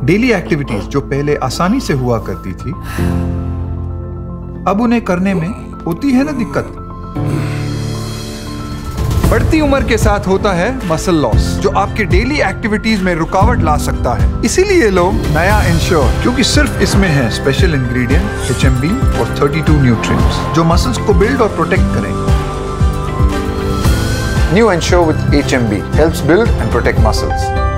Daily activities जो पहले आसानी से हुआ करती थी, अब उन्हें करने में होती है ना दिक्कत। बढ़ती उम्र के साथ होता है मसल लॉस, जो आपके डेली एक्टिविटीज में रुकावट ला सकता है। इसीलिए लोग नया इंश्योर, क्योंकि सिर्फ इसमें है स्पेशल इंग्रेडिएंट HMB और 32 न्यूट्रिएंट्स जो मसल्स को बिल्ड और प्रोटेक्ट करेंगे। New Ensure with HMB helps build and protect muscles.